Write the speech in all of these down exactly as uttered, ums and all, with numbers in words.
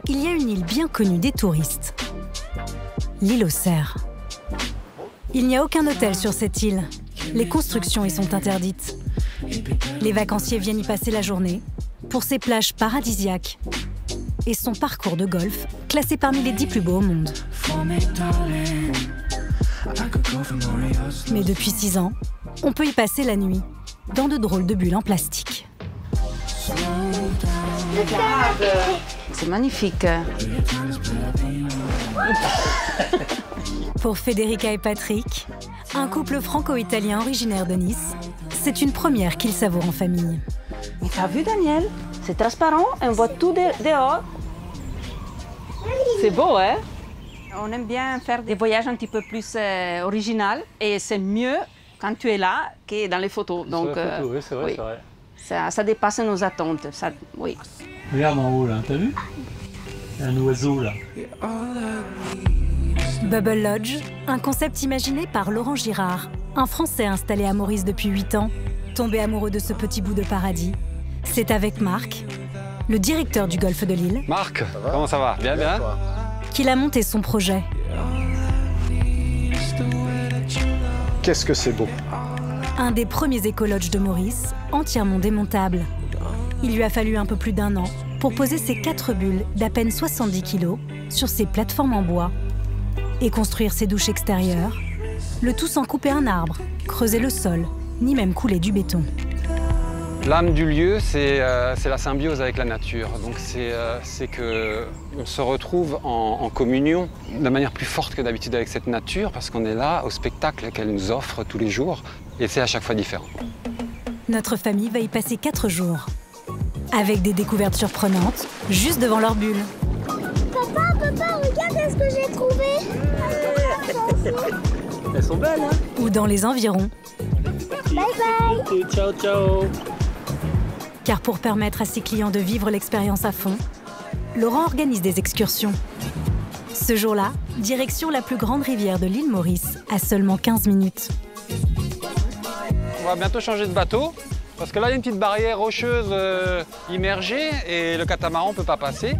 il y a une île bien connue des touristes, l'île aux cerfs. Il n'y a aucun hôtel sur cette île. Les constructions y sont interdites. Les vacanciers viennent y passer la journée pour ses plages paradisiaques et son parcours de golf classé parmi les dix plus beaux au monde. Mais depuis six ans, on peut y passer la nuit dans de drôles de bulles en plastique. C'est magnifique. Pour Federica et Patrick, un couple franco-italien originaire de Nice, c'est une première qu'ils savourent en famille. Mais t'as vu, Daniel? C'est transparent, on voit tout de dehors. C'est beau, hein? On aime bien faire des voyages un petit peu plus euh, originaux et c'est mieux quand tu es là que dans les photos. Donc, sur la photo, euh, oui, c'est vrai, oui. c'est vrai. Ça, ça dépasse nos attentes, ça, oui. Regarde en haut, là, t'as vu? Il y a un oiseau, là. Bubble Lodge, un concept imaginé par Laurent Girard, un Français installé à Maurice depuis huit ans, tombé amoureux de ce petit bout de paradis. C'est avec Marc, le directeur du golfe de l'île. Marc, comment ça va? Bien, bien. Qu'il a monté son projet. Qu'est-ce que c'est beau! Un des premiers éco-lodges de Maurice, entièrement démontable. Il lui a fallu un peu plus d'un an pour poser ses quatre bulles d'à peine soixante-dix kilos sur ses plateformes en bois et construire ses douches extérieures, le tout sans couper un arbre, creuser le sol, ni même couler du béton. L'âme du lieu, c'est euh, la symbiose avec la nature. Donc c'est euh, qu'on se retrouve en, en communion de manière plus forte que d'habitude avec cette nature parce qu'on est là au spectacle qu'elle nous offre tous les jours et c'est à chaque fois différent. Notre famille va y passer quatre jours avec des découvertes surprenantes juste devant leur bulle. Papa, papa, regarde ce que j'ai trouvé. Elles sont belles, hein? Ou dans les environs. Bye bye. Ciao, ciao. Car pour permettre à ses clients de vivre l'expérience à fond, Laurent organise des excursions. Ce jour-là, direction la plus grande rivière de l'île Maurice, à seulement quinze minutes. On va bientôt changer de bateau parce que là, il y a une petite barrière rocheuse euh, immergée et le catamaran ne peut pas passer.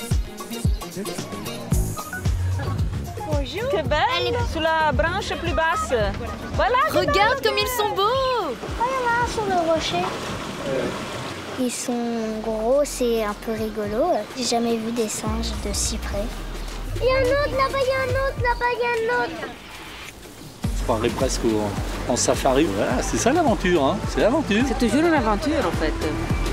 Bonjour. Que belle, sur la branche plus basse. Voilà. Regarde comme ils sont beaux. Voilà, sur le rocher. Ils sont gros, c'est un peu rigolo. J'ai jamais vu des singes de si près. Il y a un autre, là-bas, il y a un autre, là-bas, il y a un autre. Je croirais presque en, en safari. Voilà, c'est ça l'aventure, hein? C'est l'aventure. C'est toujours une aventure, en fait.